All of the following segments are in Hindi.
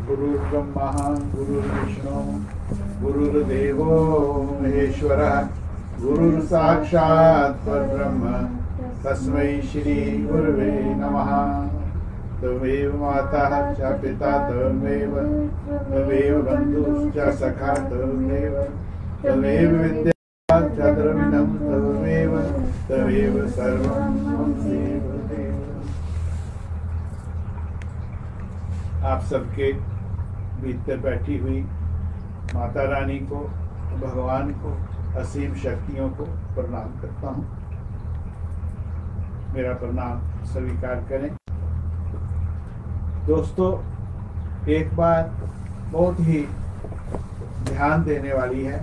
गुरुर्ब्रह्मा गुरुर्विष्णु गुरुर्देवो महेश्वरः गुरुर्साक्षात् परब्रह्म तस्मै श्री गुरुवे नमः। त्वमेव माता च पिता त्वमेव बन्धुश्च सखा त्वमेव विद्या च द्रविणं त्वमेव सर्वं मम देव। आप सबके भीतर बैठी हुई माता रानी को, भगवान को, असीम शक्तियों को प्रणाम करता हूँ। मेरा प्रणाम स्वीकार करें। दोस्तों, एक बात बहुत ही ध्यान देने वाली है।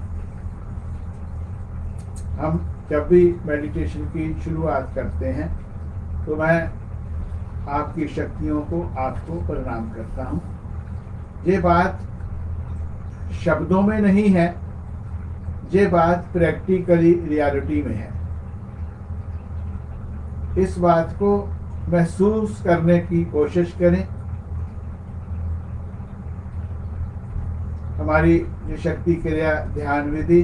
हम जब भी मेडिटेशन की शुरुआत करते हैं तो मैं आपकी शक्तियों को आपको प्रणाम करता हूँ। ये बात शब्दों में नहीं है, ये बात प्रैक्टिकली रियलिटी में है। इस बात को महसूस करने की कोशिश करें। हमारी ये शक्ति क्रिया ध्यान विधि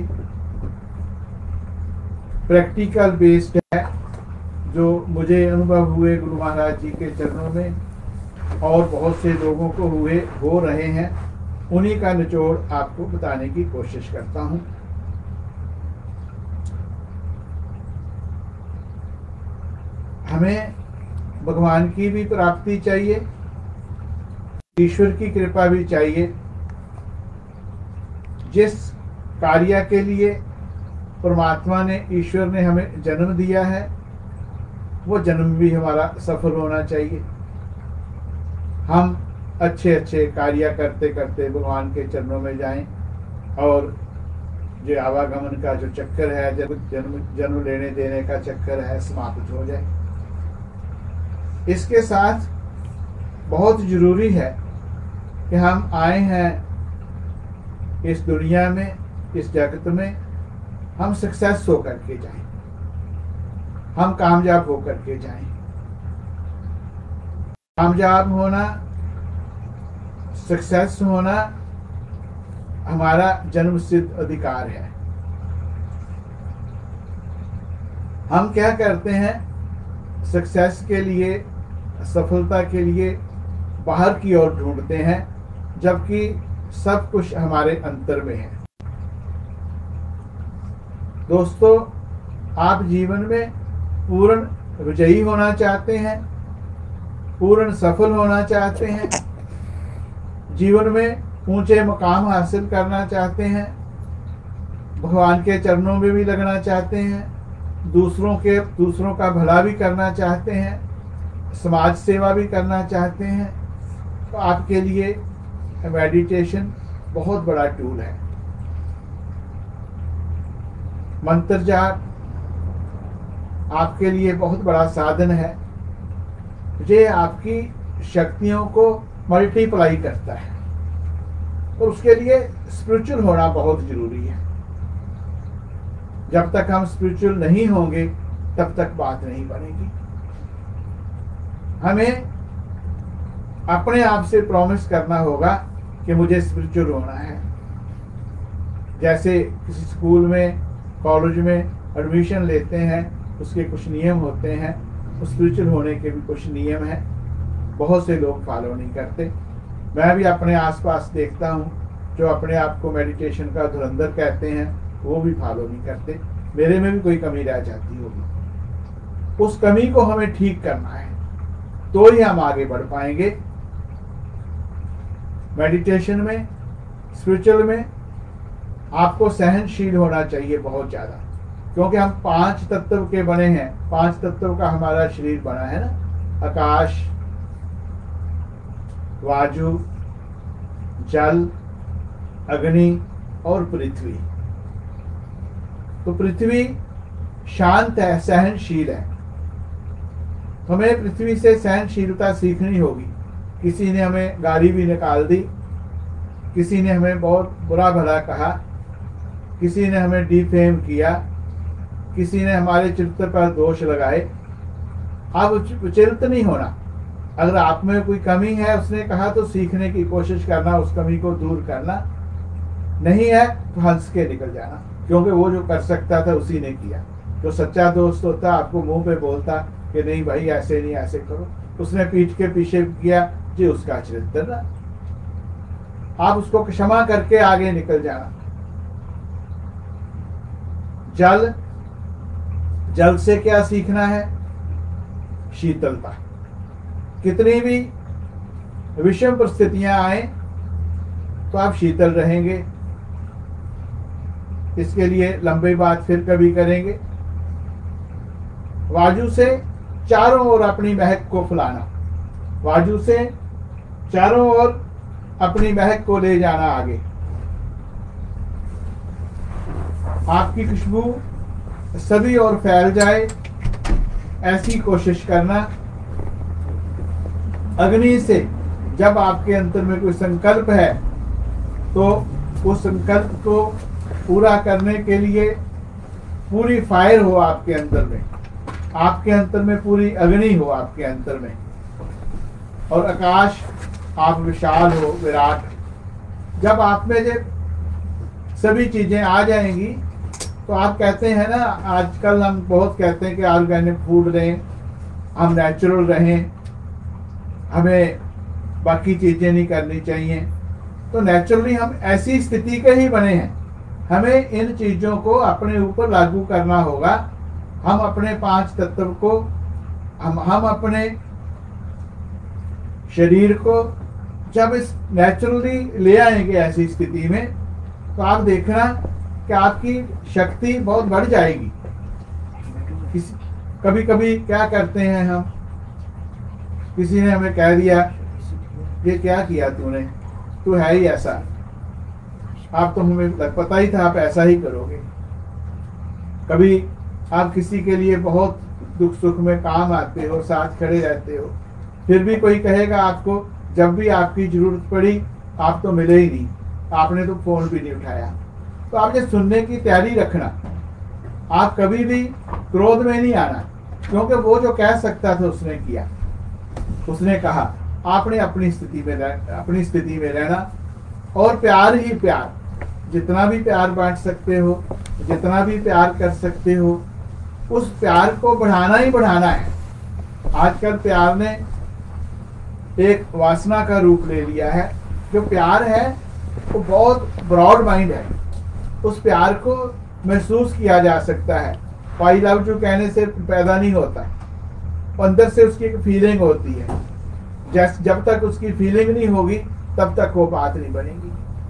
प्रैक्टिकल बेस्ड है, जो मुझे अनुभव हुए गुरु महाराज जी के चरणों में और बहुत से लोगों को हो रहे हैं, उन्हीं का निचोड़ आपको बताने की कोशिश करता हूं। हमें भगवान की भी प्राप्ति चाहिए, ईश्वर की कृपा भी चाहिए। जिस कार्य के लिए परमात्मा ने, ईश्वर ने हमें जन्म दिया है, वो जन्म भी हमारा सफल होना चाहिए। हम अच्छे अच्छे कार्य करते करते भगवान के चरणों में जाएं और जो आवागमन का जो चक्कर है, जन्म लेने देने का चक्कर है, समाप्त हो जाए। इसके साथ बहुत जरूरी है कि हम आए हैं इस दुनिया में, इस जगत में, हम सक्सेस होकर के जाएं, हम कामयाब होकर के जाएं। कामयाब होना, सक्सेस होना हमारा जन्म सिद्ध अधिकार है। हम क्या करते हैं, सक्सेस के लिए, सफलता के लिए बाहर की ओर ढूंढते हैं, जबकि सब कुछ हमारे अंतर में है। दोस्तों, आप जीवन में पूर्ण विजयी होना चाहते हैं, पूर्ण सफल होना चाहते हैं, जीवन में ऊंचे मुकाम हासिल करना चाहते हैं, भगवान के चरणों में भी लगना चाहते हैं, दूसरों का भला भी करना चाहते हैं, समाज सेवा भी करना चाहते हैं, तो आपके लिए मेडिटेशन बहुत बड़ा टूल है। मंत्र जाप आपके लिए बहुत बड़ा साधन है। ये आपकी शक्तियों को मल्टीप्लाई करता है, और उसके लिए स्पिरिचुअल होना बहुत जरूरी है। जब तक हम स्पिरिचुअल नहीं होंगे तब तक बात नहीं बनेगी। हमें अपने आप से प्रॉमिस करना होगा कि मुझे स्पिरिचुअल होना है। जैसे किसी स्कूल में, कॉलेज में एडमिशन लेते हैं, उसके कुछ नियम होते हैं, उस स्पिरिचुअल होने के भी कुछ नियम हैं, बहुत से लोग फॉलो नहीं करते। मैं भी अपने आसपास देखता हूँ, जो अपने आप को मेडिटेशन का धुरंधर कहते हैं, वो भी फॉलो नहीं करते। मेरे में भी कोई कमी रह जाती होगी, उस कमी को हमें ठीक करना है, तो ही हम आगे बढ़ पाएंगे। मेडिटेशन में, स्पिरिचुअल में आपको सहनशील होना चाहिए बहुत ज्यादा, क्योंकि हम 5 तत्व के बने हैं। 5 तत्व का हमारा शरीर बना है ना, आकाश, वायु, जल, अग्नि और पृथ्वी। तो पृथ्वी शांत है, सहनशील है। हमें पृथ्वी से सहनशीलता सीखनी होगी। किसी ने हमें गाली भी निकाल दी, किसी ने हमें बहुत बुरा भला कहा, किसी ने हमें डिफेम किया, किसी ने हमारे चरित्र पर दोष लगाए। अब विचलित नहीं होना, अगर आप में कोई कमी है, उसने कहा, तो सीखने की कोशिश करना, उस कमी को दूर करना। नहीं है तो हंस के निकल जाना, क्योंकि वो जो कर सकता था उसी ने किया। जो सच्चा दोस्त होता आपको मुंह पे बोलता कि नहीं भाई ऐसे नहीं, ऐसे करो, उसने पीठ के पीछे किया जी, उसका चरित्र ना। आप उसको क्षमा करके आगे निकल जाना। जल से क्या सीखना है? शीतलता। कितनी भी विषम परिस्थितियां आए तो आप शीतल रहेंगे। इसके लिए लंबी बात फिर कभी करेंगे। वायु से चारों ओर अपनी महक को फैलाना, वायु से चारों ओर अपनी महक को ले जाना आगे। आपकी खुशबू सभी ओर फैल जाए, ऐसी कोशिश करना। अग्नि से जब आपके अंदर में कोई संकल्प है तो उस संकल्प को पूरा करने के लिए पूरी फायर हो आपके अंदर में, आपके अंदर में पूरी अग्नि हो आपके अंदर में, और आकाश आप विशाल हो, विराट। जब आप में जब सभी चीजें आ जाएंगी तो आप कहते हैं ना, आजकल हम बहुत कहते हैं कि ऑर्गेनिक फूड लें, हम नेचुरल रहें, हमें बाकी चीजें नहीं करनी चाहिए। तो नेचुरली हम ऐसी स्थिति के ही बने हैं। हमें इन चीजों को अपने ऊपर लागू करना होगा। हम अपने 5 तत्व को, हम अपने शरीर को जब इस नेचुरली ले आएंगे ऐसी स्थिति में, तो आप देखना कि आपकी शक्ति बहुत बढ़ जाएगी। कभी कभी क्या करते हैं हम, किसी ने हमें कह दिया ये क्या किया तूने, तू है ही ऐसा, आप तो हमें पता ही था आप ऐसा ही करोगे। कभी आप किसी के लिए बहुत दुख सुख में काम आते हो, साथ खड़े रहते हो, फिर भी कोई कहेगा आपको, जब भी आपकी जरूरत पड़ी आप तो मिले ही नहीं, आपने तो फोन भी नहीं उठाया। तो आपने सुनने की तैयारी रखना। आप कभी भी क्रोध में नहीं आना, क्योंकि वो जो कह सकता था उसने किया, उसने कहा। आपने अपनी स्थिति में रहना, और प्यार ही प्यार, जितना भी प्यार बांट सकते हो, जितना भी प्यार कर सकते हो, उस प्यार को बढ़ाना ही बढ़ाना है। आजकल प्यार ने एक वासना का रूप ले लिया है। जो प्यार है वो बहुत ब्रॉड माइंड है, उस प्यार को महसूस किया जा सकता है। आई लव यू कहने से पैदा नहीं होता, अंदर से उसकी एक फीलिंग होती है। जब तक उसकी फीलिंग नहीं होगी तब तक वो बात नहीं बनेगी।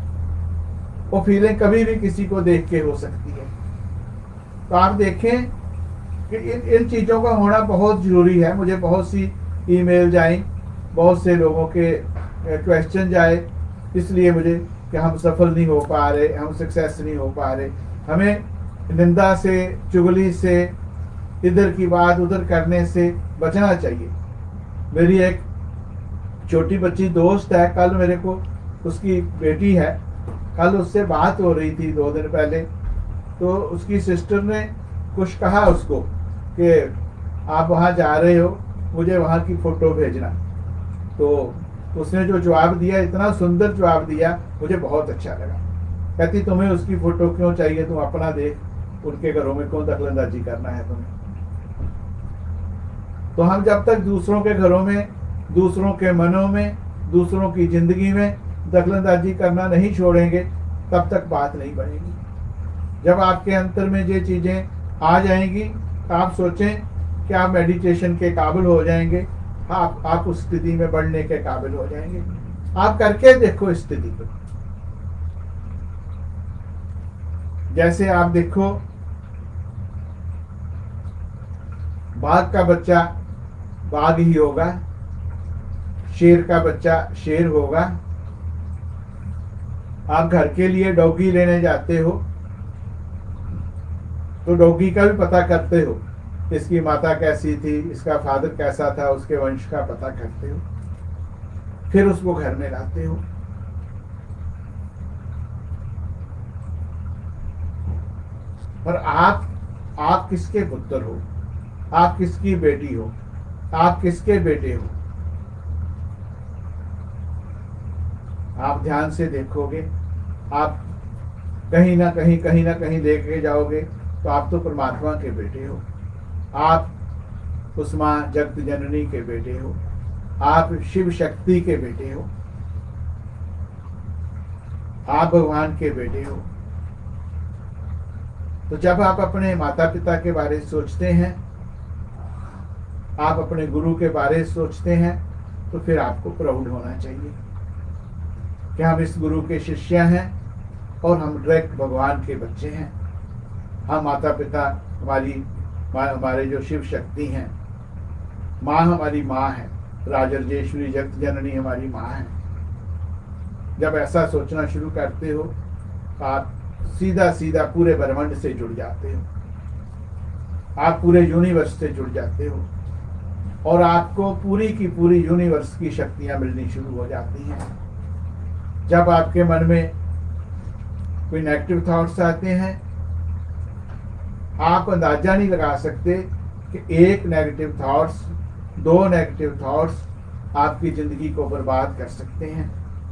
वो फीलिंग कभी भी किसी को देख के हो सकती है। तो आप देखें कि इन चीज़ों का होना बहुत ज़रूरी है। मुझे बहुत सी ईमेल आई, बहुत से लोगों के क्वेश्चन आए, इसलिए मुझे कि हम सफल नहीं हो पा रहे, हम सक्सेस नहीं हो पा रहे। हमें निंदा से, चुगली से, इधर की बात उधर करने से बचना चाहिए। मेरी एक छोटी बच्ची दोस्त है, कल मेरे को उसकी बेटी है, कल उससे बात हो रही थी 2 दिन पहले। तो उसकी सिस्टर ने कुछ कहा उसको कि आप वहाँ जा रहे हो, मुझे वहाँ की फ़ोटो भेजना। तो उसने जो जवाब दिया, इतना सुंदर जवाब दिया, मुझे बहुत अच्छा लगा। कहती तुम्हें उसकी फ़ोटो क्यों चाहिए, तुम अपना देख, उनके घरों में क्यों दखलंदाजी करना है तुम्हें। तो हम जब तक दूसरों के घरों में, दूसरों के मनों में, दूसरों की ज़िंदगी में दखलंदाजी करना नहीं छोड़ेंगे, तब तक बात नहीं बनेगी। जब आपके अंतर में ये चीज़ें आ जाएंगी, तो आप सोचें कि आप मेडिटेशन के काबिल हो जाएंगे, आप उस स्थिति में बढ़ने के काबिल हो जाएंगे। आप करके देखो इस स्थिति को। जैसे आप देखो, बाघ का बच्चा बाघ ही होगा, शेर का बच्चा शेर होगा। आप घर के लिए डॉगी लेने जाते हो तो डॉगी का भी पता करते हो, इसकी माता कैसी थी, इसका फादर कैसा था, उसके वंश का पता करते हो, फिर उसको घर में लाते हो। पर आप किसके पुत्र हो, आप किसकी बेटी हो, आप किसके बेटे हो, आप ध्यान से देखोगे, आप कहीं ना कहीं देख के जाओगे तो आप तो परमात्मा के बेटे हो, आप उस माँ जगत जननी के बेटे हो, आप शिव शक्ति के बेटे हो, आप भगवान के बेटे हो। तो जब आप अपने माता पिता के बारे में सोचते हैं, आप अपने गुरु के बारे में सोचते हैं, तो फिर आपको प्राउड होना चाहिए कि हम इस गुरु के शिष्य हैं और हम डायरेक्ट भगवान के बच्चे हैं। हम माता पिता हमारे जो शिव शक्ति हैं, माँ हमारी माँ है, राजराजेश्वरी जगत जननी हमारी माँ है। जब ऐसा सोचना शुरू करते हो तो आप सीधा सीधा पूरे ब्रह्मांड से जुड़ जाते हो, आप पूरे यूनिवर्स से जुड़ जाते हो और आपको पूरी की पूरी यूनिवर्स की शक्तियां मिलनी शुरू हो जाती हैं। जब आपके मन में कोई नेगेटिव थॉट्स आते हैं, आप अंदाजा नहीं लगा सकते कि एक नेगेटिव थॉट्स, दो नेगेटिव थॉट्स आपकी जिंदगी को बर्बाद कर सकते हैं।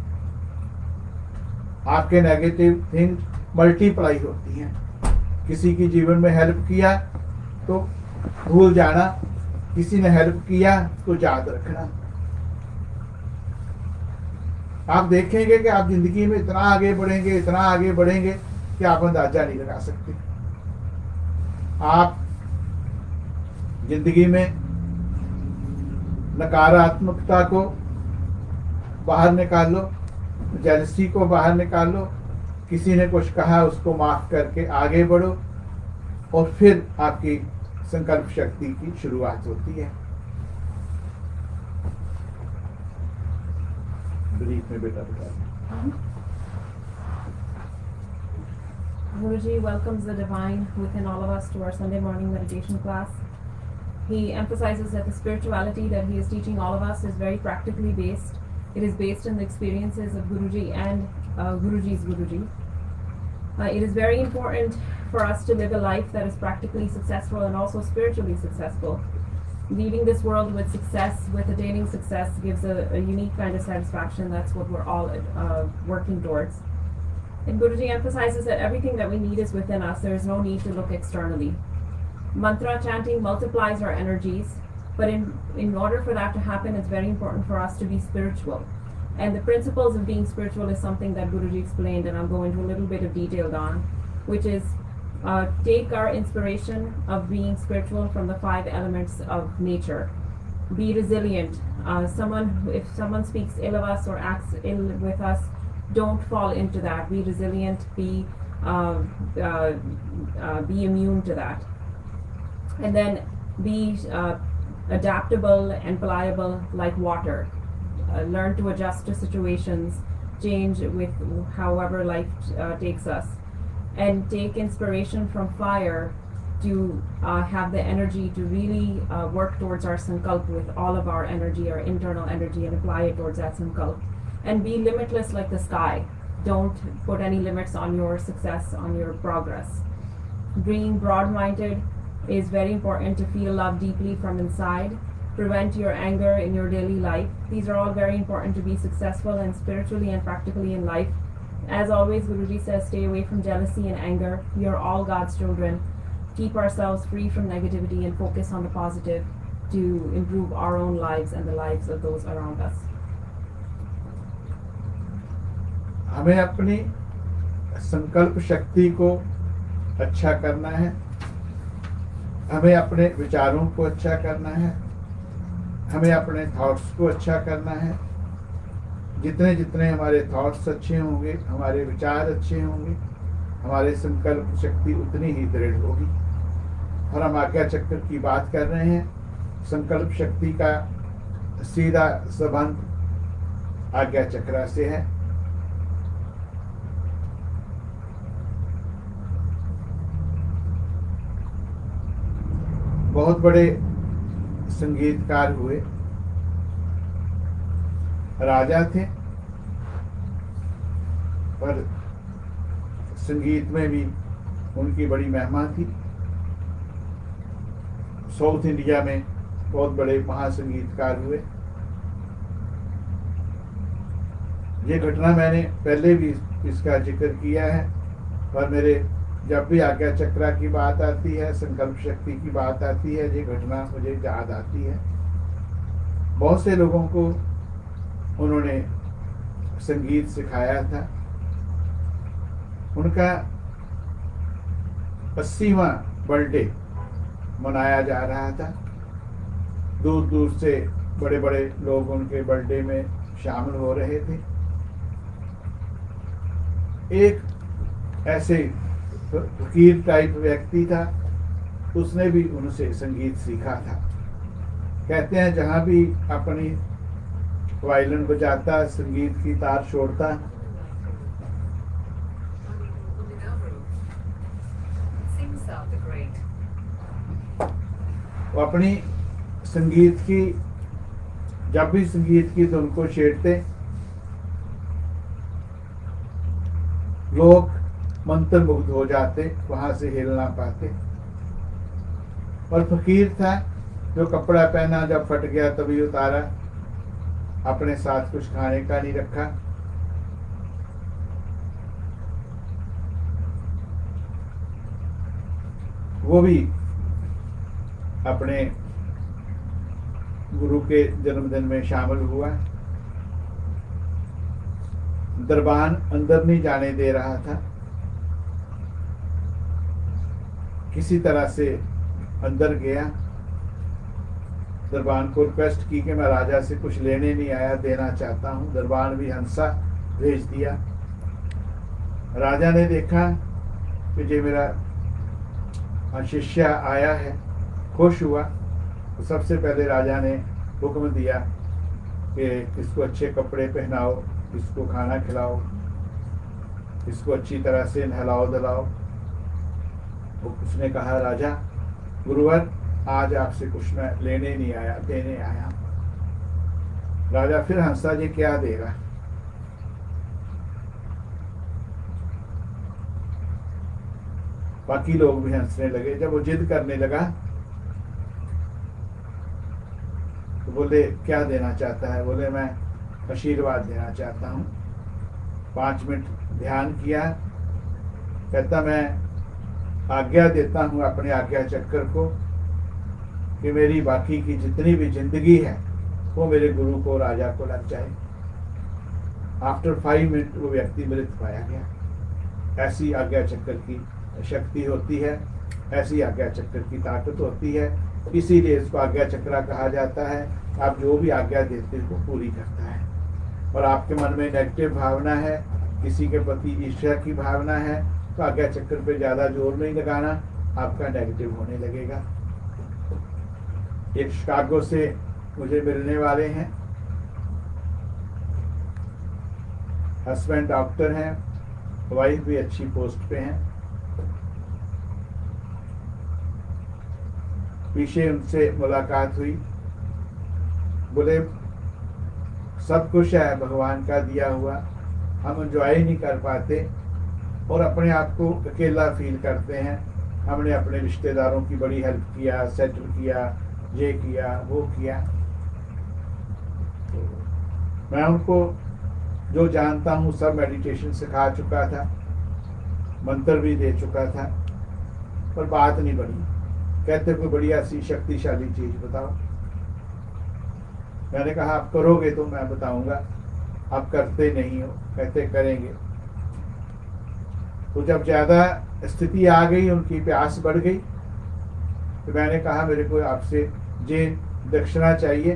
आपके नेगेटिव थिंग मल्टीप्लाई होती हैं। किसी की जीवन में हेल्प किया तो भूल जाना, किसी ने हेल्प किया तो याद रखना। आप देखेंगे कि आप जिंदगी में इतना आगे बढ़ेंगे, इतना आगे बढ़ेंगे कि आप अंदाजा नहीं लगा सकते। आप जिंदगी में नकारात्मकता को बाहर निकालो, जेलसी को बाहर निकालो, किसी ने कुछ कहा उसको माफ करके आगे बढ़ो और फिर आपकी संकल्प शक्ति की शुरुआत होती है। ब्रीफ में बेटा बता। Guruji welcomes the divine within all of us to our Sunday morning meditation class. He emphasizes that the spirituality that he is teaching all of us is very practically based. It is based on the experiences of Guruji and Guruji's Guruji. It is very important for us to live a life that is practically successful and also spiritually successful. Leaving this world with success, with attaining success, gives a unique kind of satisfaction. That's what we're all working towards. And Guruji emphasizes that everything that we need is within us. There is no need to look externally. Mantra chanting multiplies our energies, but in order for that to happen, it's very important for us to be spiritual. And the principles of being spiritual is something that Guruji explained, and I'll go into a little bit of detail on, which is take our inspiration of being spiritual from the 5 elements of nature. Be resilient. If someone speaks ill of us or acts ill with us, don't fall into that. Be resilient. Be immune to that. And then be adaptable and pliable like water. Learn to adjust to situations, change with however life takes us, and take inspiration from fire to have the energy to really work towards our sankalp with all of our energy, our internal energy, and apply it towards that sankalp. And be limitless like the sky. Don't put any limits on your success, on your progress. Being broad-minded is very important to feel love deeply from inside. Prevent your anger in your daily life. These are all very important to be successful and spiritually and practically in life. As always, Guruji says, stay away from jealousy and anger. We are all God's children. Keep ourselves free from negativity and focus on the positive to improve our own lives and the lives of those around us. हमें अपनी संकल्प शक्ति को अच्छा करना है, हमें अपने विचारों को अच्छा करना है, हमें अपने थॉट्स को अच्छा करना है। जितने जितने हमारे थॉट्स अच्छे होंगे, हमारे विचार अच्छे होंगे, हमारे संकल्प शक्ति उतनी ही दृढ़ होगी। और हम आज्ञा चक्र की बात कर रहे हैं। संकल्प शक्ति का सीधा संबंध आज्ञा चक्र से है। बहुत बड़े संगीतकार हुए, राजा थे, पर संगीत में भी उनकी बड़ी महिमा थी। साउथ इंडिया में बहुत बड़े महासंगीतकार हुए। ये घटना मैंने पहले भी इसका जिक्र किया है, और मेरे जब भी आज्ञा चक्रा की बात आती है, संकल्प शक्ति की बात आती है, ये घटना मुझे याद आती है। बहुत से लोगों को उन्होंने संगीत सिखाया था। उनका 80वां बर्थडे मनाया जा रहा था। दूर दूर से बड़े बड़े लोग उनके बर्थडे में शामिल हो रहे थे। एक ऐसे फकीर टाइप व्यक्ति था, उसने भी उनसे संगीत सीखा था। कहते हैं जहाँ भी अपनी वायलिन बजाता, संगीत की तार छोड़ता, वो अपनी संगीत की, जब भी संगीत की धुन को छेड़ते, लोग मंत्रमुग्ध हो जाते, वहां से हिल ना पाते। और फकीर था जो कपड़ा पहना, जब फट गया तभी उतारा, अपने साथ कुछ खाने का नहीं रखा। वो भी अपने गुरु के जन्मदिन में शामिल हुआ। दरबान अंदर नहीं जाने दे रहा था। किसी तरह से अंदर गया, दरबान को रिक्वेस्ट की कि मैं राजा से कुछ लेने नहीं आया, देना चाहता हूँ। दरबान भी हंसा भेज दिया। राजा ने देखा कि ये मेरा शिष्य आया है, खुश हुआ। तो सबसे पहले राजा ने हुक्म दिया कि इसको अच्छे कपड़े पहनाओ, इसको खाना खिलाओ, इसको अच्छी तरह से नहलाओ धलाओ। उसने कहा, राजा गुरुवर, आज आपसे कुछ मैं लेने नहीं आया, देने आया। राजा फिर हंसा, जी क्या देगा। बाकी लोग भी हंसने लगे। जब वो जिद करने लगा तो बोले, क्या देना चाहता है? बोले, मैं आशीर्वाद देना चाहता हूँ। 5 मिनट ध्यान किया। कहता, मैं आज्ञा देता हूँ अपने आज्ञा चक्र को कि मेरी बाकी की जितनी भी जिंदगी है वो मेरे गुरु को, राजा को लग जाए। आफ्टर 5 मिनट वो व्यक्ति मृत पाया गया। ऐसी आज्ञा चक्र की शक्ति होती है, ऐसी आज्ञा चक्र की ताकत होती है। इसीलिए इसको आज्ञा चक्रा कहा जाता है। आप जो भी आज्ञा देते हो वो पूरी करता है। और आपके मन में नेगेटिव भावना है, किसी के प्रति ईर्ष्या की भावना है, तो आज्ञा चक्र पे ज्यादा जोर नहीं लगाना, आपका नेगेटिव होने लगेगा। एक शिकागो से मुझे मिलने वाले हैं, हस्बैंड डॉक्टर हैं, वाइफ भी अच्छी पोस्ट पे हैं। पीछे उनसे मुलाकात हुई। बोले, सब कुछ है भगवान का दिया हुआ, हम एंजॉय नहीं कर पाते और अपने आप को अकेला फील करते हैं। हमने अपने रिश्तेदारों की बड़ी हेल्प किया, सेटल किया, ये किया, वो किया। तो मैं उनको जो जानता हूँ सब मेडिटेशन सिखा चुका था, मंत्र भी दे चुका था, पर बात नहीं बनी। कहते कोई बढ़िया सी शक्तिशाली चीज बताओ। मैंने कहा, आप करोगे तो मैं बताऊंगा, आप करते नहीं हो। कहते करेंगे। तो जब ज्यादा स्थिति आ गई, उनकी प्यास बढ़ गई, तो मैंने कहा, मेरे को आपसे जे दक्षिणा चाहिए।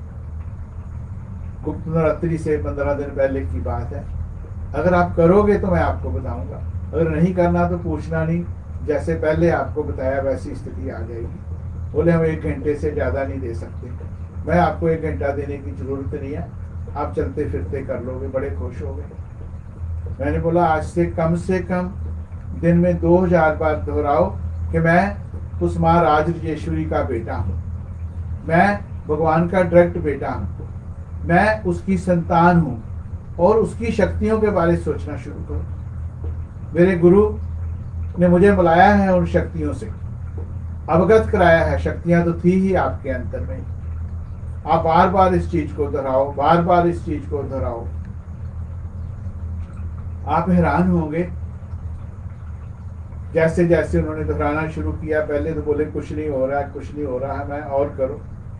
गुप्त नवरात्रि से 15 दिन पहले की बात है। अगर आप करोगे तो मैं आपको बताऊंगा, अगर नहीं करना तो पूछना नहीं, जैसे पहले आपको बताया वैसी स्थिति आ जाएगी। बोले, हम 1 घंटे से ज्यादा नहीं दे सकते। मैं आपको 1 घंटा देने की जरूरत नहीं है, आप चलते फिरते कर लोगे, बड़े खुश हो गए। मैंने बोला, आज से कम दिन में 2000 बार दोहराओ कि मैं उस माँ राज राजेश्वरी का बेटा हूँ, मैं भगवान का डायरेक्ट बेटा हूँ, मैं उसकी संतान हूँ, और उसकी शक्तियों के बारे में सोचना शुरू करो। मेरे गुरु ने मुझे बुलाया है, उन शक्तियों से अवगत कराया है। शक्तियां तो थी ही आपके अंतर में। आप बार बार इस चीज को दोहराओ, बार बार इस चीज को दोहराओ। आप हैरान होंगे, जैसे जैसे उन्होंने दोहराना शुरू किया, पहले तो बोले कुछ नहीं हो रहा है, कुछ नहीं हो रहा है, मैं और करो।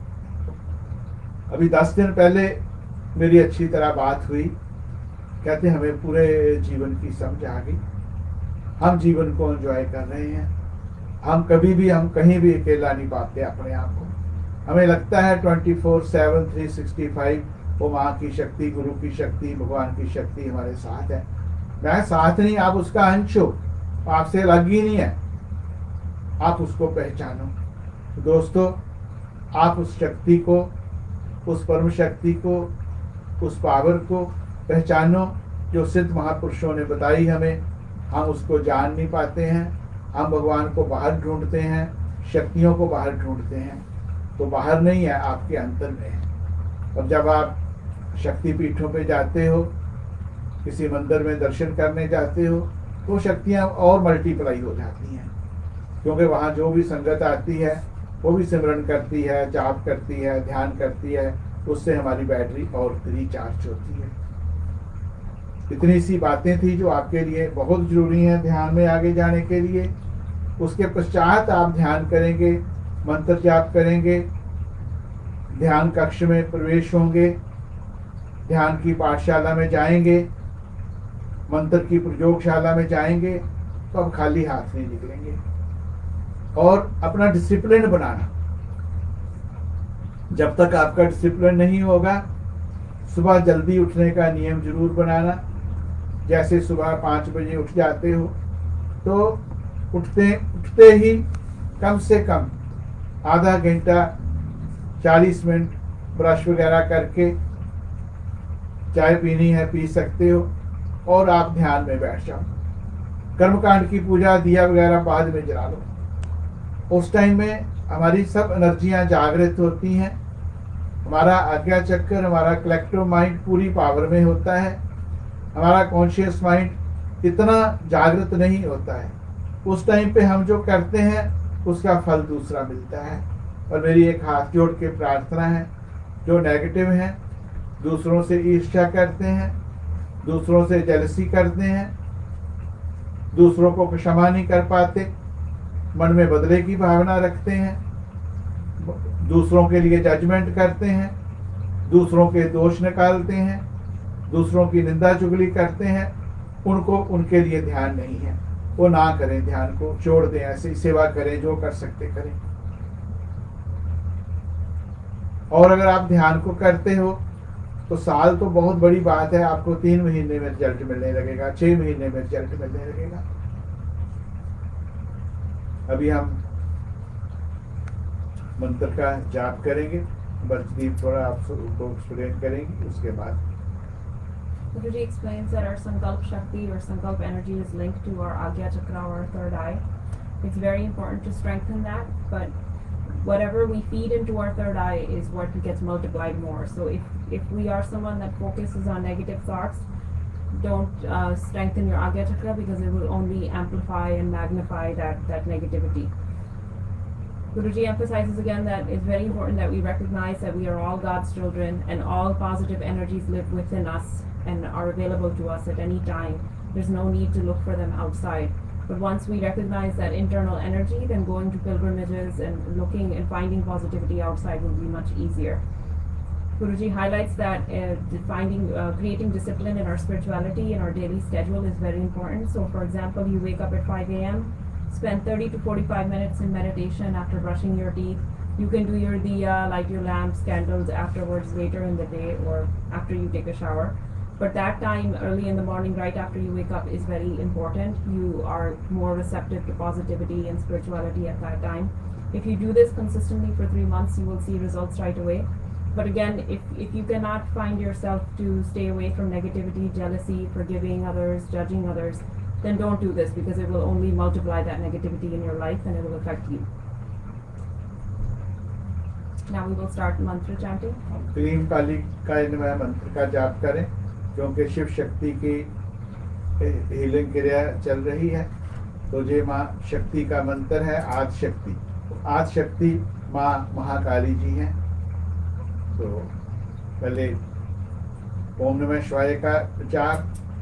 अभी 10 दिन पहले मेरी अच्छी तरह बात हुई, कहते हमें पूरे जीवन की समझ आ गई, हम जीवन को एंजॉय कर रहे हैं, हम कभी भी, हम कहीं भी अकेला नहीं पाते अपने आप को। हमें लगता है 24/7 365 वो माँ की शक्ति, गुरु की शक्ति, भगवान की शक्ति हमारे साथ है। मैं साथ नहीं, आप उसका अंश हो, आपसे अलग ही नहीं है, आप उसको पहचानो। तो दोस्तों, आप उस शक्ति को, उस परम शक्ति को, उस पावर को पहचानो जो सिद्ध महापुरुषों ने बताई हमें। हम उसको जान नहीं पाते हैं, हम भगवान को बाहर ढूंढते हैं, शक्तियों को बाहर ढूंढते हैं, तो बाहर नहीं है, आपके अंतर में है। और जब आप शक्ति पीठों पे जाते हो, किसी मंदिर में दर्शन करने जाते हो, तो शक्तियाँ और मल्टीप्लाई हो जाती हैं, क्योंकि वहाँ जो भी संगत आती है वो भी सिमरन करती है, जाप करती है, ध्यान करती है, उससे हमारी बैटरी और रिचार्ज होती है। इतनी सी बातें थी जो आपके लिए बहुत जरूरी हैं ध्यान में आगे जाने के लिए। उसके पश्चात आप ध्यान करेंगे, मंत्र जाप करेंगे, ध्यान कक्ष में प्रवेश होंगे, ध्यान की पाठशाला में जाएंगे, मंत्र की प्रयोगशाला में जाएंगे, तो अब खाली हाथ नहीं निकलेंगे। और अपना डिसिप्लिन बनाना, जब तक आपका डिसिप्लिन नहीं होगा, सुबह जल्दी उठने का नियम जरूर बनाना। जैसे सुबह 5 बजे उठ जाते हो, तो उठते ही कम से कम आधा घंटा 40 मिनट ब्रश वगैरह करके, चाय पीनी है पी सकते हो, और आप ध्यान में बैठ जाओ। कर्मकांड की पूजा, दिया वगैरह बाद में जला लो। उस टाइम में हमारी सब एनर्जियां जागृत होती हैं, हमारा आज्ञा चक्र, हमारा कलेक्टिव माइंड पूरी पावर में होता है, हमारा कॉन्शियस माइंड इतना जागृत नहीं होता है। उस टाइम पे हम जो करते हैं उसका फल दूसरा मिलता है। और मेरी एक हाथ जोड़ के प्रार्थना है, जो नेगेटिव हैं, दूसरों से ईर्ष्या करते हैं, दूसरों से जेलसी करते हैं, दूसरों को क्षमा नहीं कर पाते, मन में बदले की भावना रखते हैं, दूसरों के लिए जजमेंट करते हैं, दूसरों के दोष निकालते हैं, दूसरों की निंदा चुगली करते हैं, उनको, उनके लिए ध्यान नहीं है। वो ना करें, ध्यान को छोड़ दें, ऐसे ही सेवा करें, जो कर सकते करें। और अगर आप ध्यान को करते हो तो साल तो बहुत बड़ी बात है, आपको 3 महीने में रिजल्ट मिलने लगेगा, 6 महीने में रिजल्ट मिलने लगेगा। अभी हम मंत्र का जाप करेंगे, बर्जदीप थोड़ा आप सबको एक्सप्लेन करेंगी, उसके बाद Guruji explains that our Sankalp Shakti or Sankalp energy is linked to our Agya Chakra or our third eye. It's very important to strengthen that, but whatever we feed into our third eye is what gets multiplied more. So if we are someone that focuses on negative thoughts, don't strengthen your Agya Chakra, because it will only amplify and magnify that negativity. Guruji emphasizes again that it's very important that we recognize that we are all God's children and all positive energies live within us and are available to us at any time. There's no need to look for them outside. But once we recognize that internal energy, then going to pilgrimages and looking and finding positivity outside will be much easier. Guruji highlights that creating discipline in our spirituality and our daily schedule is very important. So for example, you wake up at 5 a.m., spend 30 to 45 minutes in meditation after brushing your teeth. You can do your diya, light your lamps, candles afterwards, later in the day, or after you take a shower. But that time, early in the morning, right after you wake up, is very important. You are more receptive to positivity and spirituality at that time. If you do this consistently for 3 months, you will see results right away. But again, if you cannot find yourself to stay away from negativity, jealousy, forgiving others, judging others, then don't do this, because it will only multiply that negativity in your life and it will affect you. Now we will start mantra chanting. क्लीम काली का इनमें मंत्र का जाप करें, क्योंकि शिव शक्ति की हीलिंग क्रिया चल रही है। तो ये माँ शक्ति का मंत्र है, आदि शक्ति। आदि शक्ति माँ महाकाली जी हैं। तो पहले ओम नमः शिवाय का उच्चार,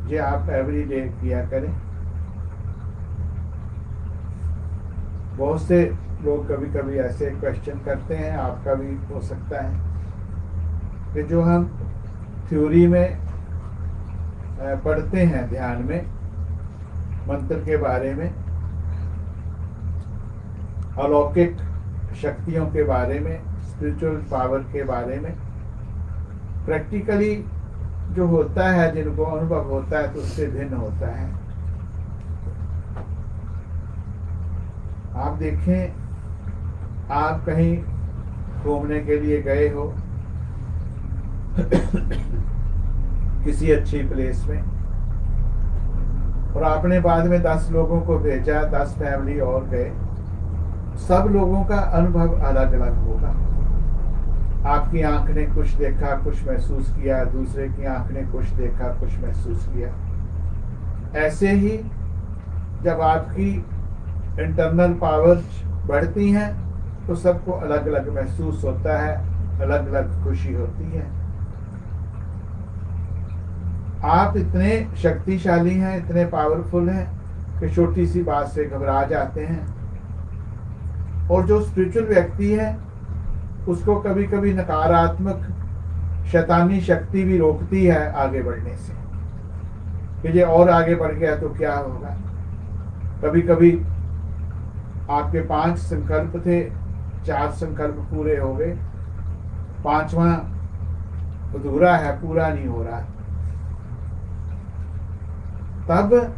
ये आप एवरी डे किया करें। बहुत से लोग कभी कभी ऐसे क्वेश्चन करते हैं, आपका भी हो सकता है, कि जो हम थ्योरी में पढ़ते हैं ध्यान में मंत्र के बारे में, अलौकिक शक्तियों के बारे में, स्पिरिचुअल पावर के बारे में, प्रैक्टिकली जो होता है, जिनको अनुभव होता है, तो उससे भिन्न होता है। आप देखें, आप कहीं घूमने के लिए गए हो किसी अच्छी प्लेस में, और आपने बाद में 10 लोगों को भेजा, 10 फैमिली और गए, सब लोगों का अनुभव अलग अलग होगा। आपकी आंख ने कुछ देखा, कुछ महसूस किया, दूसरे की आंख ने कुछ देखा, कुछ महसूस किया। ऐसे ही जब आपकी इंटरनल पावर्स बढ़ती हैं तो सबको अलग अलग महसूस होता है, अलग अलग खुशी होती है। आप इतने शक्तिशाली हैं, इतने पावरफुल हैं कि छोटी सी बात से घबरा जाते हैं। और जो स्पिरिचुअल व्यक्ति है उसको कभी कभी नकारात्मक शैतानी शक्ति भी रोकती है आगे बढ़ने से, कि ये और आगे बढ़ गया तो क्या होगा। कभी कभी आपके 5 संकल्प थे, 4 संकल्प पूरे हो गए, 5वां अधूरा है, पूरा नहीं हो रहा। तब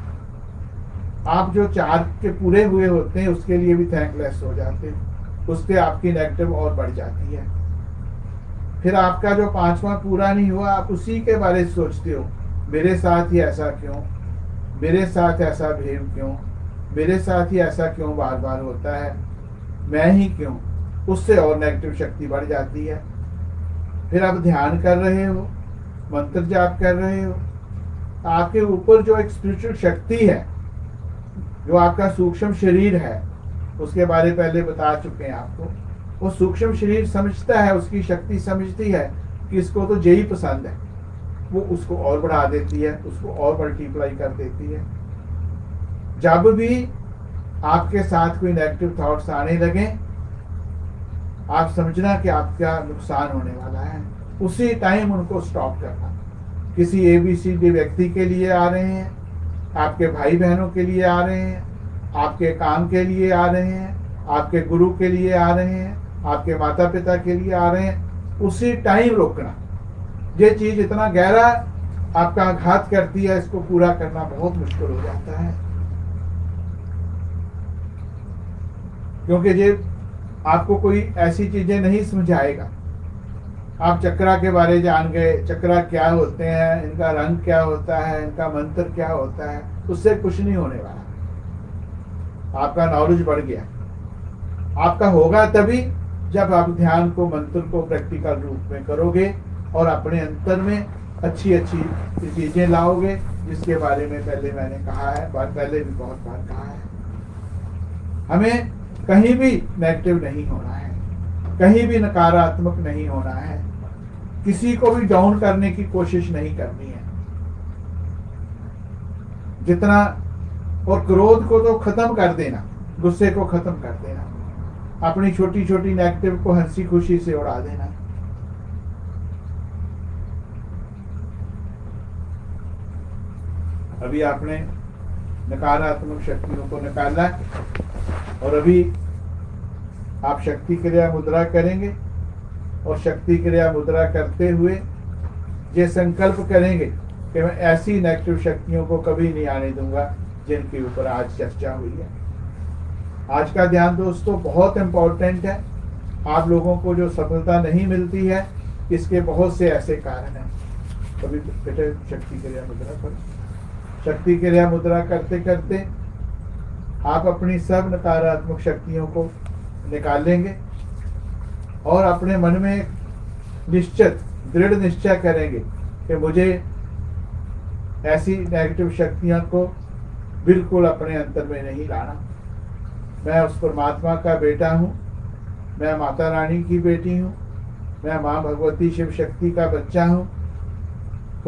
आप जो 4 के पूरे हुए होते हैं उसके लिए भी थैंकलेस हो जाते हैं, उससे आपकी नेगेटिव और बढ़ जाती है। फिर आपका जो 5वां पूरा नहीं हुआ, आप उसी के बारे में सोचते हो, मेरे साथ ही ऐसा क्यों, मेरे साथ ऐसा भेद क्यों, मेरे साथ ही ऐसा क्यों बार बार होता है, मैं ही क्यों। उससे और नेगेटिव शक्ति बढ़ जाती है। फिर आप ध्यान कर रहे हो, मंत्र जाप कर रहे हो, आपके ऊपर जो एक स्पिरिचुअल शक्ति है, जो आपका सूक्ष्म शरीर है, उसके बारे पहले बता चुके हैं आपको। वो सूक्ष्म शरीर समझता है, उसकी शक्ति समझती है कि इसको तो यही पसंद है, वो उसको और बढ़ा देती है, उसको और मल्टीप्लाई कर देती है। जब भी आपके साथ कोई नेगेटिव थॉट्स आने लगे, आप समझना कि आपका नुकसान होने वाला है, उसी टाइम उनको स्टॉप करना। किसी ABCD व्यक्ति के लिए आ रहे हैं, आपके भाई बहनों के लिए आ रहे हैं, आपके काम के लिए आ रहे हैं, आपके गुरु के लिए आ रहे हैं, आपके माता पिता के लिए आ रहे हैं, उसी टाइम रोकना। ये चीज इतना गहरा आपका आघात करती है, इसको पूरा करना बहुत मुश्किल हो जाता है। क्योंकि ये आपको कोई ऐसी चीजें नहीं समझाएगा। आप चक्रा के बारे जान गए, चक्रा क्या होते हैं, इनका रंग क्या होता है, इनका मंत्र क्या होता है, उससे कुछ नहीं होने वाला। आपका नॉलेज बढ़ गया। आपका होगा तभी जब आप ध्यान को, मंत्र को प्रैक्टिकल रूप में करोगे और अपने अंतर में अच्छी अच्छी चीजें लाओगे, जिसके बारे में पहले मैंने कहा है, पहले भी बहुत बार कहा है। हमें कहीं भी नेगेटिव नहीं होना है, कहीं भी नकारात्मक नहीं होना है, किसी को भी डाउन करने की कोशिश नहीं करनी है। जितना, और क्रोध को तो खत्म कर देना, गुस्से को खत्म कर देना, अपनी छोटी छोटी नेगेटिव को हंसी खुशी से उड़ा देना। अभी आपने नकारात्मक शक्तियों को निकाला और अभी आप शक्ति क्रिया मुद्रा करेंगे और शक्ति क्रिया मुद्रा करते हुए ये संकल्प करेंगे कि मैं ऐसी नेगेटिव शक्तियों को कभी नहीं आने दूंगा जिनके ऊपर आज चर्चा हुई है। आज का ध्यान दोस्तों बहुत इंपॉर्टेंट है। आप लोगों को जो सफलता नहीं मिलती है, इसके बहुत से ऐसे कारण हैं। कभी बेटे शक्ति क्रिया मुद्रा पर, शक्ति क्रिया मुद्रा करते करते आप अपनी सब नकारात्मक शक्तियों को निकालेंगे और अपने मन में निश्चित दृढ़ निश्चय करेंगे कि मुझे ऐसी नेगेटिव शक्तियों को बिल्कुल अपने अंतर में नहीं लाना। मैं उस परमात्मा का बेटा हूँ, मैं माता रानी की बेटी हूँ, मैं माँ भगवती शिव शक्ति का बच्चा हूँ।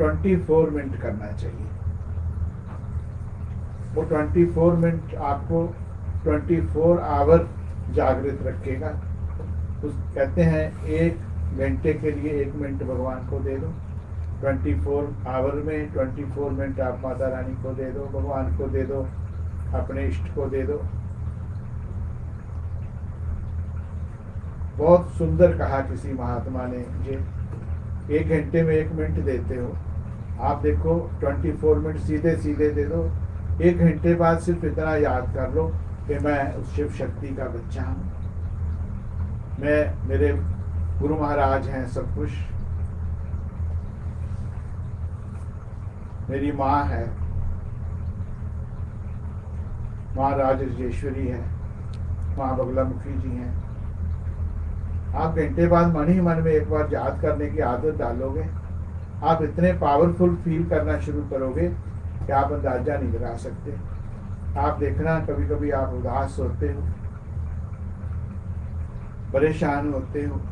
24 मिनट करना चाहिए। वो 24 मिनट आपको 24 आवर जागृत रखेगा। उस कहते हैं 1 घंटे के लिए 1 मिनट भगवान को दे दो। 24 आवर में 24 मिनट आप माता रानी को दे दो, भगवान को दे दो, अपने इष्ट को दे दो। बहुत सुंदर कहा किसी महात्मा ने मुझे, 1 घंटे में 1 मिनट देते हो, आप देखो 24 मिनट सीधे सीधे दे दो। 1 घंटे बाद सिर्फ इतना याद कर लो कि मैं उस शिव शक्ति का बच्चा हूँ, मैं, मेरे गुरु महाराज हैं सब कुछ, मेरी माँ है, माँ राजेश्वरी है, माँ बगलामुखी जी हैं। आप घंटे बाद मन ही मन में एक बार याद करने की आदत डालोगे, आप इतने पावरफुल फील करना शुरू करोगे कि आप अंदाजा नहीं लगा सकते। आप देखना कभी कभी आप उदास होते हो, परेशान होते हो,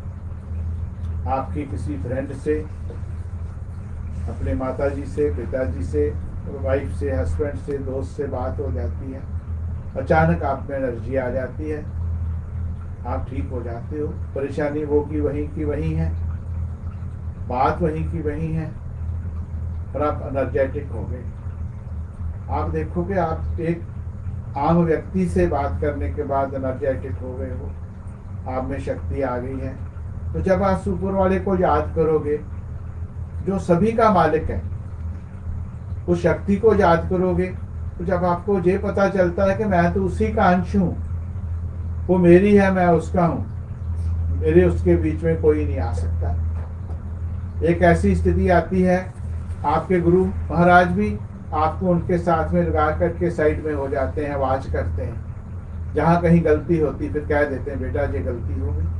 आपकी किसी फ्रेंड से, अपने माताजी से, पिताजी से, वाइफ से, हस्बैंड से, दोस्त से बात हो जाती है, अचानक आप में एनर्जी आ जाती है, आप ठीक हो जाते हो। परेशानी वो की वही है, बात वही की वही है, और आप एनर्जेटिक हो गए। आप देखोगे आप एक आम व्यक्ति से बात करने के बाद एनर्जेटिक हो गए हो, आप में शक्ति आ गई है। तो जब आप ऊपर वाले को याद करोगे जो सभी का मालिक है, उस शक्ति को याद करोगे, तो जब आपको ये पता चलता है कि मैं तो उसी का अंश हूँ, वो मेरी है, मैं उसका हूँ, मेरे उसके बीच में कोई नहीं आ सकता। एक ऐसी स्थिति आती है, आपके गुरु महाराज भी आपको उनके साथ में लगा करके साइड में हो जाते हैं, वाच करते हैं। जहाँ कहीं गलती होती फिर कह देते हैं बेटा ये गलती हो गई,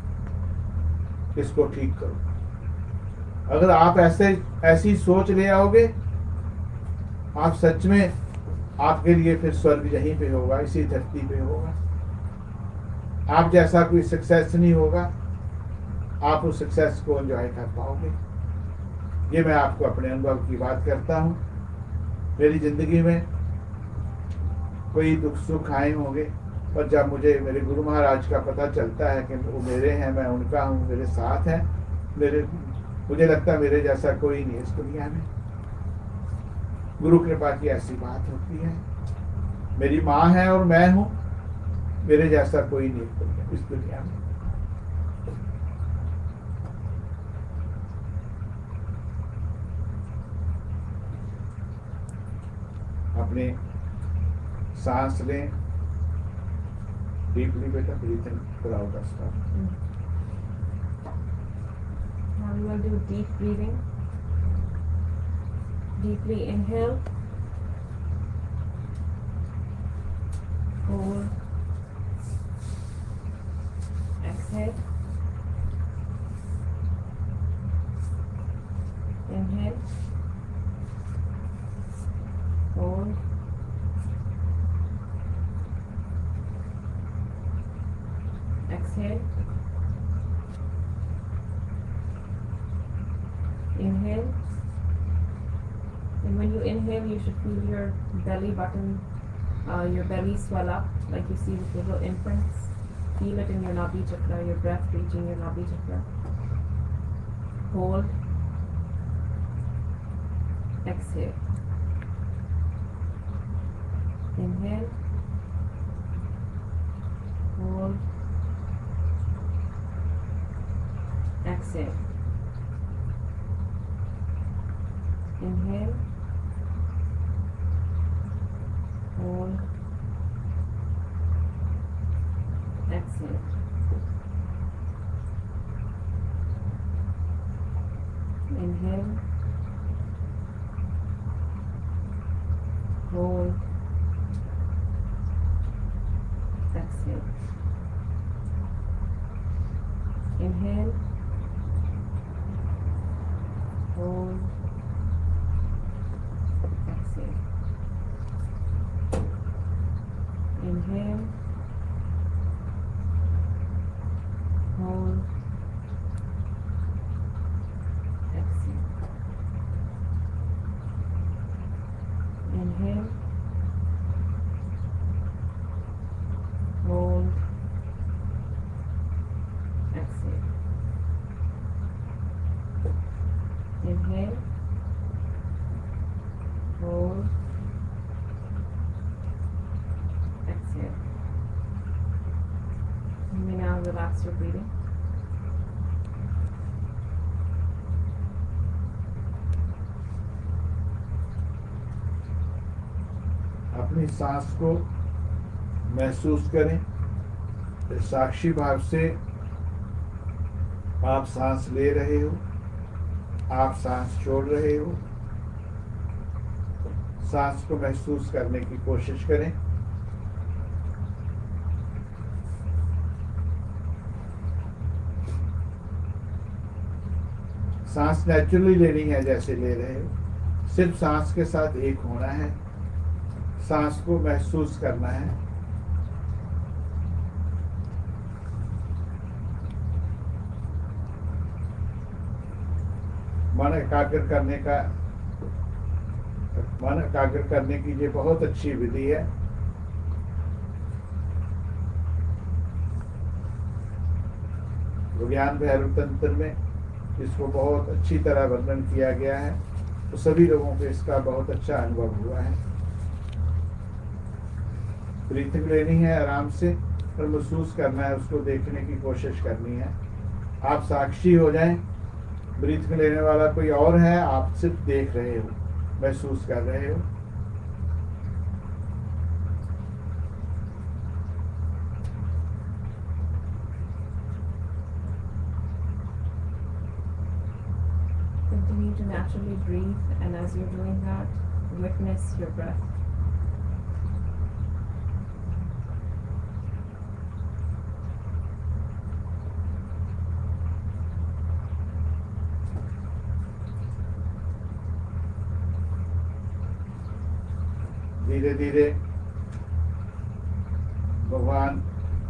इसको ठीक करो। अगर आप ऐसी सोच ले आओगे, आप सच में, आपके लिए फिर स्वर्ग यहीं पे होगा, इसी धरती पे होगा। आप जैसा कोई सक्सेस नहीं होगा, आप उस सक्सेस को एंजॉय कर पाओगे। ये मैं आपको अपने अनुभव की बात करता हूँ। मेरी जिंदगी में कोई दुख सुख आए होंगे, पर जब मुझे मेरे गुरु महाराज का पता चलता है कि वो मेरे हैं, मैं उनका हूँ, मेरे साथ हैं, मुझे लगता है मेरे जैसा कोई नहीं इस दुनिया में। गुरु कृपा की ऐसी बात होती है। मेरी माँ है और मैं हूँ, मेरे जैसा कोई नहीं इस दुनिया में। अपने सांस लें डीपली बेटा, breathe in, put out the stuff. Now we will do deep breathing. Deeply inhale, hold, exhale, inhale, hold, exhale, inhale. And when you inhale, you should feel your belly button, your belly swell up, like you see with little imprints. Feel it in your Nabhi chakra, your breath reaching your Nabhi chakra. Hold. Exhale. Inhale. Hold. Exhale. Inhale. Hold. Exhale. Inhale. Hold. Exhale. Inhale. Hold. Exhale. Inhale. Hold. Exhale. Hold. Exhale. You may now relax your breathing. अपनी सांस को महसूस करें। साक्षी भाव से आप सांस ले रहे हो, आप सांस छोड़ रहे हो। सांस को महसूस करने की कोशिश करें। सांस नेचुरली लेनी है जैसे ले रहे हो, सिर्फ सांस के साथ एक होना है, सांस को महसूस करना है। मन एकाग्र करने की ये बहुत अच्छी विधि है। विज्ञान भैरव तंत्र में इसको बहुत अच्छी तरह वर्णन किया गया है, तो सभी लोगों को इसका बहुत अच्छा अनुभव हुआ है। ब्रीथिंग लेनी है आराम से और महसूस करना है, उसको देखने की कोशिश करनी है। आप साक्षी हो जाएं, ब्रीथिंग लेने वाला कोई और है, आप सिर्फ देख रहे हो, महसूस कर रहे हो। Continue to naturally breathe, and as you're doing that, witness your breath. धीरे धीरे भगवान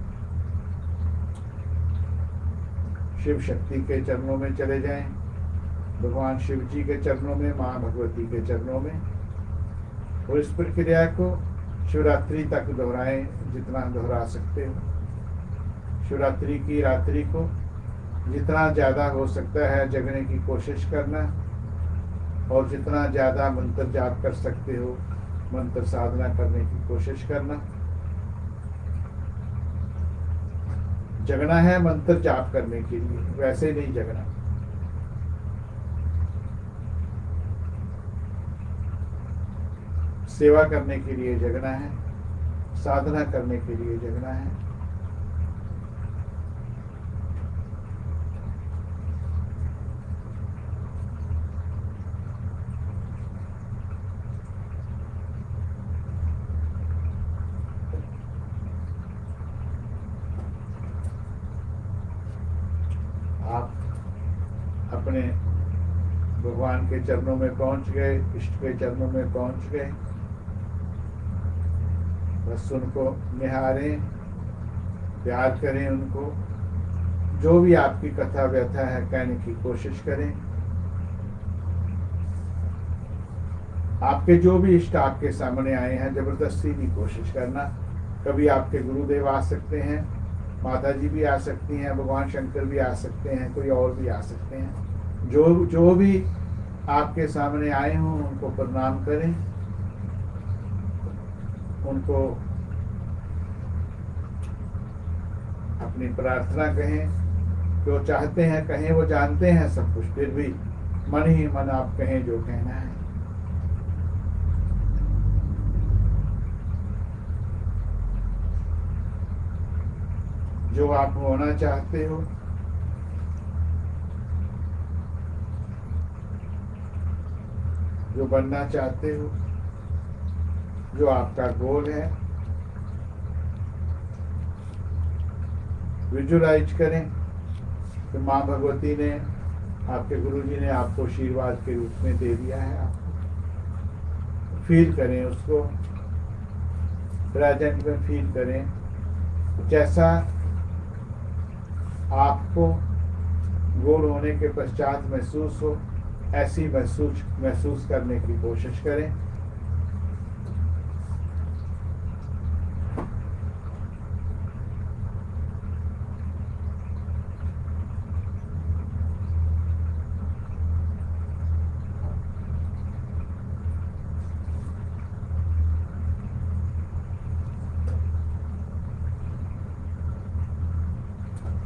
शिव शक्ति के चरणों में चले जाएं, भगवान शिव जी के चरणों में, माँ भगवती के चरणों में, और इस प्रक्रिया को शिवरात्रि तक दोहराएं, जितना दोहरा सकते हो। शिवरात्रि की रात्रि को जितना ज़्यादा हो सकता है जगने की कोशिश करना, और जितना ज़्यादा मंत्र जाप कर सकते हो मंत्र साधना करने की कोशिश करना। जगना है मंत्र जाप करने के लिए, वैसे नहीं जगना। सेवा करने के लिए जगना है, साधना करने के लिए जगना है। आप अपने भगवान के चरणों में पहुंच गए, इष्ट के चरणों में पहुंच गए। बस उनको निहारें, प्यार करें उनको, जो भी आपकी कथा व्यथा है कहने की कोशिश करें। आपके जो भी इष्ट आपके सामने आए हैं, जबरदस्ती की कोशिश करना। कभी आपके गुरुदेव आ सकते हैं, माता जी भी आ सकती हैं, भगवान शंकर भी आ सकते हैं, कोई और भी आ सकते हैं। जो भी आपके सामने आए हों उनको प्रणाम करें, उनको अपनी प्रार्थना कहें, जो चाहते हैं कहें। वो जानते हैं सब कुछ, फिर भी मन ही मन आप कहें जो कहना है। जो आप होना चाहते हो, जो बनना चाहते हो, जो आपका गोल है, विजुअलाइज करें कि माँ भगवती ने, आपके गुरु जी ने आपको आशीर्वाद के रूप में दे दिया है। आपको फील करें, उसको प्रेजेंट में फील करें। जैसा आपको गोल होने के पश्चात महसूस हो, ऐसी महसूस करने की कोशिश करें।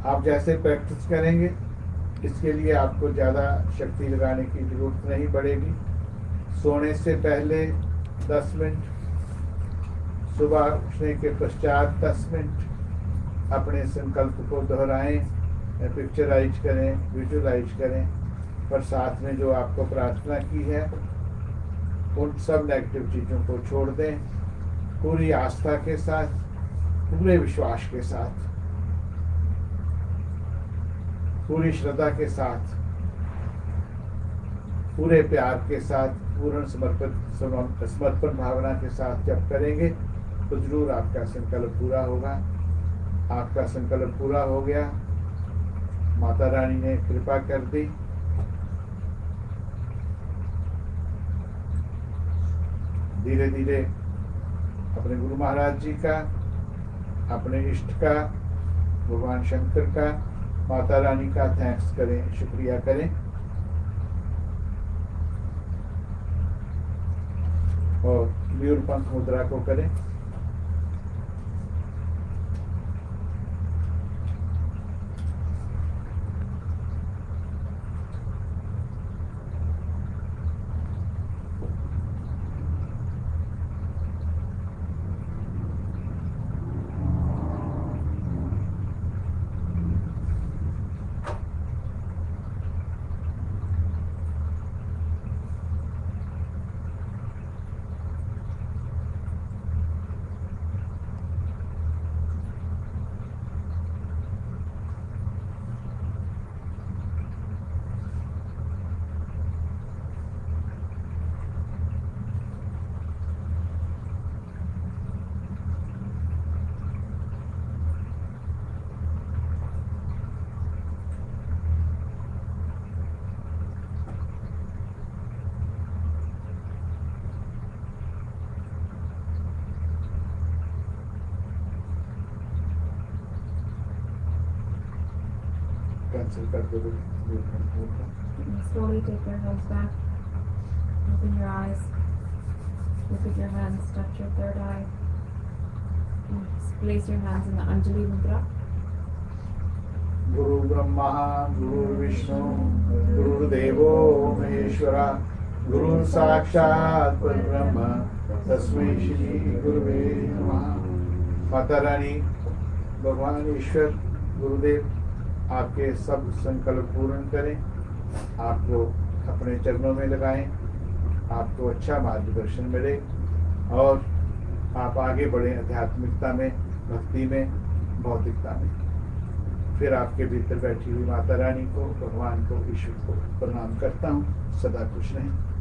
आप जैसे प्रैक्टिस करेंगे इसके लिए आपको ज़्यादा शक्ति लगाने की जरूरत नहीं पड़ेगी। सोने से पहले 10 मिनट, सुबह उठने के पश्चात 10 मिनट अपने संकल्प को दोहराएं, पिक्चराइज करें, विजुअलाइज करें, पर साथ में जो आपको प्रार्थना की है उन सब नेगेटिव चीज़ों को छोड़ दें। पूरी आस्था के साथ, पूरे विश्वास के साथ, पूरी श्रद्धा के साथ, पूरे प्यार के साथ, पूर्ण समर्पण भावना के साथ जब करेंगे तो जरूर आपका संकल्प पूरा होगा। आपका संकल्प पूरा हो गया, माता रानी ने कृपा कर दी। धीरे धीरे अपने गुरु महाराज जी का, अपने इष्ट का, भगवान शंकर का, माता रानी का थैंक्स करें, शुक्रिया करें। और मयूरपंख मुद्रा को करें। कैंसिल कर दो। Slowly take your hands back. Open your eyes. Look at your hands. Touch your third eye. And place your hands in the Anjali Mudra. गुरु ब्रह्मा गुरु विष्णु गुरुदेवो महेश्वरा गुरु साक्षात परब्रह्म तस्मै श्री गुरुवे नमः। माता रानी, भगवान ईश्वर, गुरुदेव आपके सब संकल्प पूर्ण करें, आपको अपने चरणों में लगाएं, आपको अच्छा मार्गदर्शन मिले और आप आगे बढ़ें आध्यात्मिकता में, भक्ति में, भौतिकता में। फिर आपके भीतर बैठी हुई माता रानी को, भगवान को, ईश्वर को प्रणाम करता हूँ। सदा खुश रहें।